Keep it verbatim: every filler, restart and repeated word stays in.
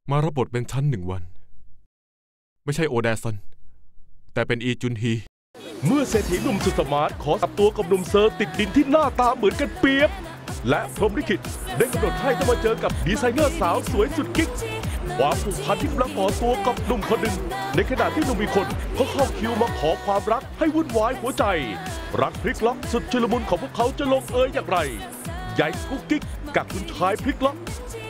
มารับบทเป็นฉันหนึ่งวันไม่ใช่โอแดซันแต่เป็นอีจุนฮีเมื่อเศรษฐีหนุ่มสุดสมาร์ทขอสับตัวกับหนุ่มเซอร์ติดดินที่หน้าตาเหมือนกันเปียบและพรหมลิขิตได้กำหนดให้ต้องมาเจอกับดีไซเนอร์สาวสวยสุดกิ๊กความผูกพันที่กำลังก่อตัวกับหนุ่มคนหนึ่งในขณะที่หนุ่มอีกคนเขาเข้าคิวมาขอความรักให้วุ่นวายหัวใจรักพลิกล็อกสุดชุลมุนของพวกเขาจะลงเอยอย่างไรใหญ่กุ๊กกิ๊กกับคุณชายพลิกล็อก